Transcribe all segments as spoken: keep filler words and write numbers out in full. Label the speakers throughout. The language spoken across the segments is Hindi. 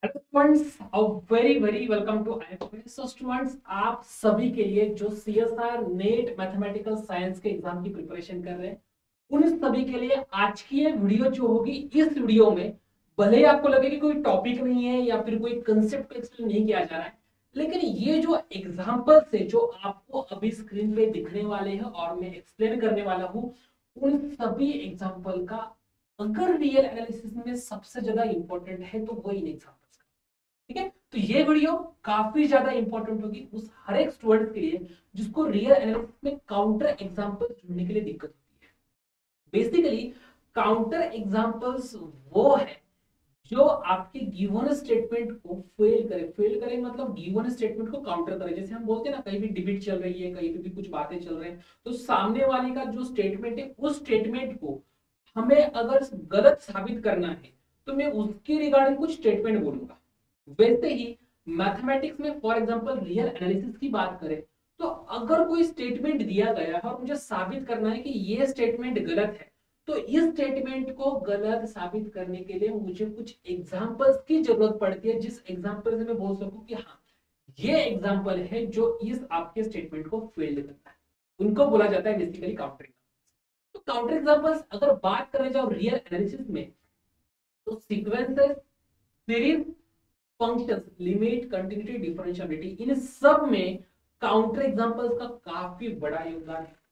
Speaker 1: Hello students, a very very welcome to I. So students, आप सभी के लिए जो सीएसआर नेट मैथमेटिकल साइंस के एग्जाम की प्रिपरेशन कर रहे हैं, उन सभी के लिए आज की ये वीडियो जो होगी, इस वीडियो में भले ही आपको लगे कि कोई टॉपिक नहीं है या फिर कोई कंसेप्ट एक्सप्लेन नहीं किया जा रहा है, लेकिन ये जो एग्जाम्पल है जो आपको अभी स्क्रीन पे दिखने वाले हैं और मैं एक्सप्लेन करने वाला हूँ, उन सभी एग्जाम्पल का अगर रियल एनालिसिस में सबसे ज्यादा इंपॉर्टेंट है तो वो इन एग्जाम्पल्स का। ठीक है, तो ये वीडियो काफी ज्यादा इंपॉर्टेंट होगी उस हर एक स्टूडेंट के लिए जिसको रियल एनालिसिस में काउंटर एग्जाम्पल ढूंढने के लिए दिक्कत होती है। बेसिकली काउंटर एग्जाम्पल्स वो है जो आपके गिवन स्टेटमेंट को फेल करे। फेल करे मतलब गिवन स्टेटमेंट को काउंटर करे। जैसे हम बोलते हैं ना, कहीं भी डिबेट चल रही है, कहीं पे भी कुछ बातें चल रहे हैं, तो सामने वाले का जो स्टेटमेंट है उस स्टेटमेंट को हमें अगर गलत साबित करना है तो मैं उसके रिगार्डिंग कुछ स्टेटमेंट बोलूंगा। वैसे ही मैथमेटिक्स में फॉर एग्जांपल रियल एनालिसिस की बात करें, तो अगर कोई स्टेटमेंट दिया गया है और मुझे साबित करना है कि ये स्टेटमेंट गलत है, तो इस स्टेटमेंट को गलत साबित करने के लिए मुझे कुछ एग्जांपल्स की जरूरत पड़ती है, जिस एग्जांपल से मैं बोल सकूं कि हाँ, ये एग्जांपल है जो इस आपके स्टेटमेंट को फेल करता है। उनको बोला जाता है बेसिकली काउंटर एग्जांपल्स। तो काउंटर एग्जांपल्स अगर बात करने जाओ रियल एनालिसिस में, तो sequences, series, functions, limit, continuity, differentiability, इन सब में काउंटर एग्जांपल्स का काफी बड़ा योगदान है।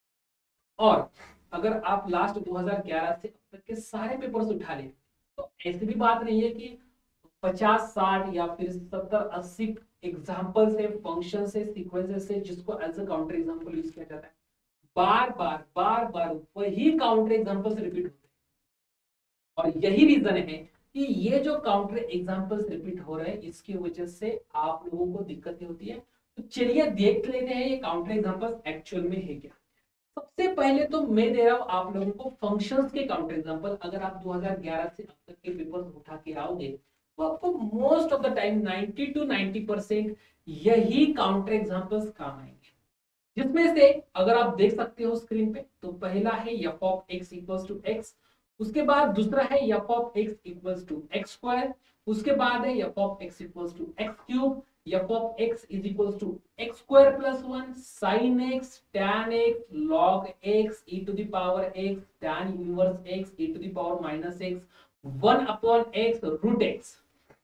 Speaker 1: और अगर आप लास्ट दो हज़ार ग्यारह से अब तक के सारे पेपर्स उठा लें, तो ऐसी भी बात नहीं है कि पचास साठ या फिर सत्तर अस्सी एग्जाम्पल से, फंक्शन से, सीक्वेंसेस से जिसको as a counter example use किया जाता है, बार बार बार बार वही काउंटर एग्जाम्पल्स रिपीट होते हैं। और यही रीजन है कि ये जो काउंटर एग्जाम्पल्स रिपीट हो रहे हैं, इसकी वजह से आप लोगों को दिक्कतें होती है। तो चलिए देख लेते हैं ये काउंटर एग्जाम्पल्स एक्चुअल में है क्या। सबसे पहले तो मैं दे रहा हूं आप लोगों को फंक्शंस के काउंटर एग्जांपल। अगर आप दो हज़ार ग्यारह से अब तक के पेपर्स उठा के आओगे, तो आपको मोस्ट ऑफ द टाइम नब्बे टू नब्बे परसेंट यही काउंटर एग्जांपल्स काम आएंगे। जिसमें से अगर आप देख सकते हो स्क्रीन पे, तो पहला है F of X equals to X, उसके बाद दूसरा है F of X equals to X square, उसके बाद है F of X equals to X cube, F of X is equals to X square plus one sine X tan X log X e to the power X tan inverse X e to the power minus X one upon X root X.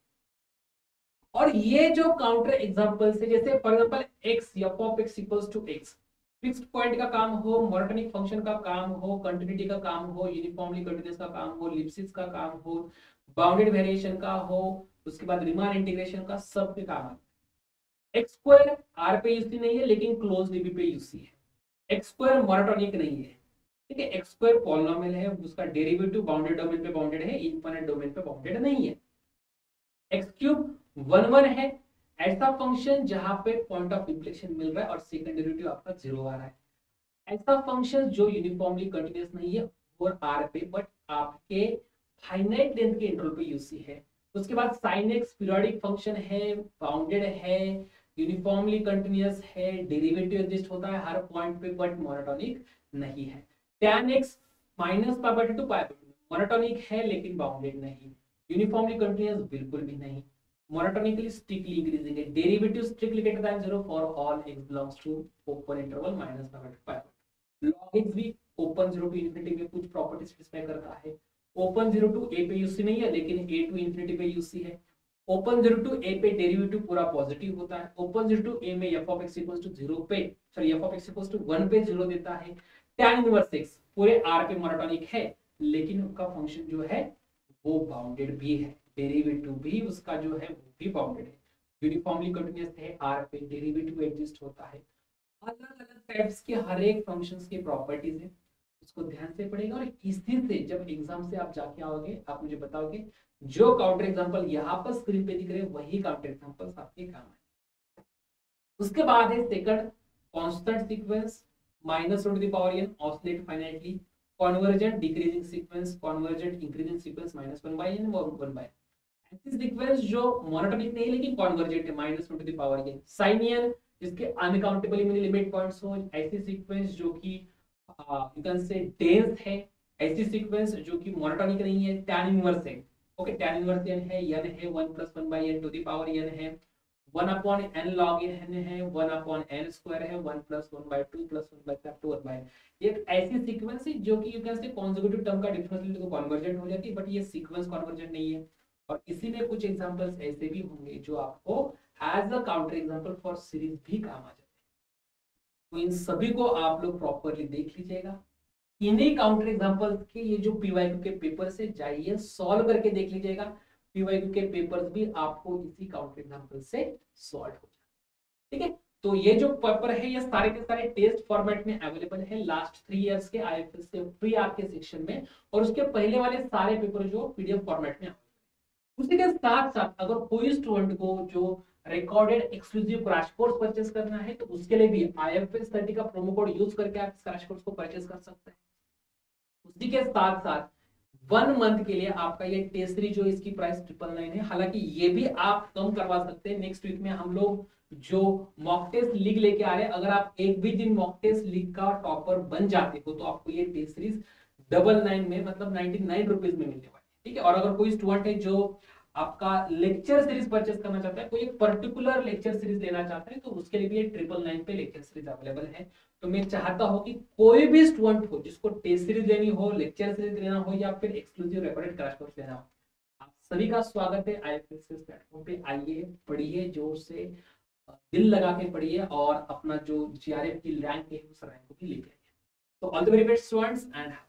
Speaker 1: और ये जो काउंटर एग्जांपल है, जैसे for example x F of x equals to x, fixed point का काम हो, मोनोटोनिक फंक्शन का काम हो, कंटिन्यूटी का काम हो, यूनिफॉर्मली कंटीन्यूअस का काम हो, लिप्सिस का काम हो, बाउंडेड वेरिएशन का हो, उसके बाद रीमान इंटीग्रेशन का, सब पे काम है। एक्स स्क्वायर आर पे यूसी नहीं है लेकिन क्लोज डीबी पे यूसी है। एक्स स्क्वायर मोनोटोनिक नहीं है, ठीक है। एक्स स्क्वायर पॉलिनोमियल है, उसका डेरिवेटिव बाउंडेड डोमेन पे बाउंडेड है, इनफिनिट डोमेन पे बाउंडेड नहीं है। एक्स क्यूब वन वन है, ऐसा फंक्शन जहां पे पॉइंट ऑफ इंफ्लेक्शन मिल रहा है और सेकंड डेरिवेटिव आपका जीरो आ रहा है। ऐसा फंक्शन जो यूनिफॉर्मली कंटीन्यूअस नहीं है और आर पे बट आपके फाइनाइट लेंथ के इंटरवल पे यूसी है। उसके बाद साइन एक्स पीरियोडिक फंक्शन है, बाउंडेड है, यूनिफॉर्मली कंटीन्यूअस है, डेरिवेटिव एग्जिस्ट होता है हर पॉइंट पे बट मोनोटोनिक नहीं है। tan x minus pi by two pi monotonic है लेकिन बाउंडेड नहीं, यूनिफॉर्मली कंटीन्यूअस बिल्कुल भी नहीं, monotonically strictly increasing है, derivative strictly greater than zero for all x belongs to open interval minus pi by pi। log x भी open zero to infinity में कुछ प्रॉपर्टी स्पेसिफाई करता है। open zero to a पे यूसी नहीं है लेकिन a to infinity पे यूसी है। open zero to a पे डेरिवेटिव पूरा पॉजिटिव होता है। open zero to a में f of x equals to zero पे, sorry f of x equals to one पे जीरो देता है। tan इनवर्स x पूरे r पे मोनोटोनिक है लेकिन उसका फंक्शन जो है वो बाउंडेड भी है, डेरिवेटिव भी उसका जो है वो भी बाउंडेड है, यूनिफॉर्मली कंटीन्यूअस है, आर पे डेरिवेटिव एग्जिस्ट होता है। अलग अलग टाइप्स के हर एक फंक्शंस की प्रॉपर्टीज है, उसको ध्यान से पढ़ेगा। और इसी से जब एग्जाम से आप जाके आओगे, आप मुझे बताओगे जो काउंटर एग्जांपल यहाँ पर स्क्रीन पे दिख रहे हैं वही काउंटर एग्जांपल्स आपके काम आए। उसके बाद है second, constant sequence, minus two the power n oscillate finitely, convergent decreasing sequence, convergent increasing sequence minus one by n और वन by n। ऐसी सीक्वेंस जो मोनोटोनिक नहीं लेकिन कॉन्वर्जेंट है, minus one to the power n। साइनियन जिसके अनकाउंटेबल मेनी लिमिट पॉइंट्स हो, ऐसी सीक्वेंस जो कि यू कैन से डेंस है, ऐसी सीक्वेंस जो कि मोनोटोनिक नहीं है, tan इनवर्स है। ओके, tan इनवर्स n है, n है one plus one by N to the power n है, one upon N log n है, वन अपॉन एन स्क्वायर है, one plus one by two plus one by factor one by. ये एक ऐसी सीक्वेंस है जो कि you can say consecutive term का डिफरेंशियल तो कन्वर्जेंट हो जाती है, बट ये सीक्वेंस कन्वर्जेंट नहीं है। और इसी में कुछ एग्जांपल्स ऐसे भी होंगे जो आपको as a counter example for series भी काम आ जाते हैं। तो इन सभी को आप लोग प्रॉपरली देख लीजिएगा। इन्हीं काउंटर एग्जांपल्स के ये जो पीवाईक्यू के पेपर से जाइए सॉल्व करके देख लीजिएगा। पीवाईक्यू के पेपर्स भी आपको इसी काउंटर एग्जांपल से सॉल्व हो जाए। ठीक है, तो ये जो पेपर है ये सारे के सारे टेस्ट फॉर्मेट में अवेलेबल है लास्ट थ्री इयर्स के आईएफएस के फ्री आपके सेक्शन में, और उसके पहले वाले सारे पेपर जो पीडीएफ फॉर्मेट में। उसी के साथ साथ अगर कोई स्टूडेंट को जो recorded exclusive crash course purchase करना है तो उसके लिए भी आईएफएस थर्टी का प्रोमो कोड यूज करके आप क्रैश कोर्स को परचेस कर सकते हैं। उसी के साथ साथ वन मंथ के लिए आपका ये टेस्ट सीरीज जो इसकी प्राइस ट्रिपल नाइन है, हालांकि ये भी आप कम करवा सकते हैं। नेक्स्ट वीक में हम लोग जो मॉक टेस्ट लीग लेके आ रहे हैं, अगर आप एक भी दिन मॉक टेस्ट लीग का टॉपर बन जाते हो तो आपको ये टेस्ट सीरीज डबल नाइन में मतलब नाइनटी नाइन रुपीज में मिलने वाली है। ठीक है, और अगर कोई स्टूडेंट है जो आपका लेक्चर सीरीज परचेस करना चाहता है, कोई एक पर्टिकुलर लेक्चर सीरीज लेना चाहता है, तो उसके लिए भी ये ट्रिपल नाइन पे लेक्चर सीरीज अवेलेबल है। तो मैं चाहता हूं कि कोई भी स्टूडेंट हो जिसको टेस्ट सीरीज लेनी हो, लेक्चर सीरीज लेना हो या फिर एक्सक्लूसिव रिकॉर्डेड क्रैश कोर्स लेना हो, आप सभी का स्वागत है आईएफएस प्लेटफॉर्म पे। आइए, पढ़िए, जोर से दिल लगा के पढ़िए और अपना जो जीआरएफ की रैंक है उस रैंक को भी लेके आइए। तो all the very best students and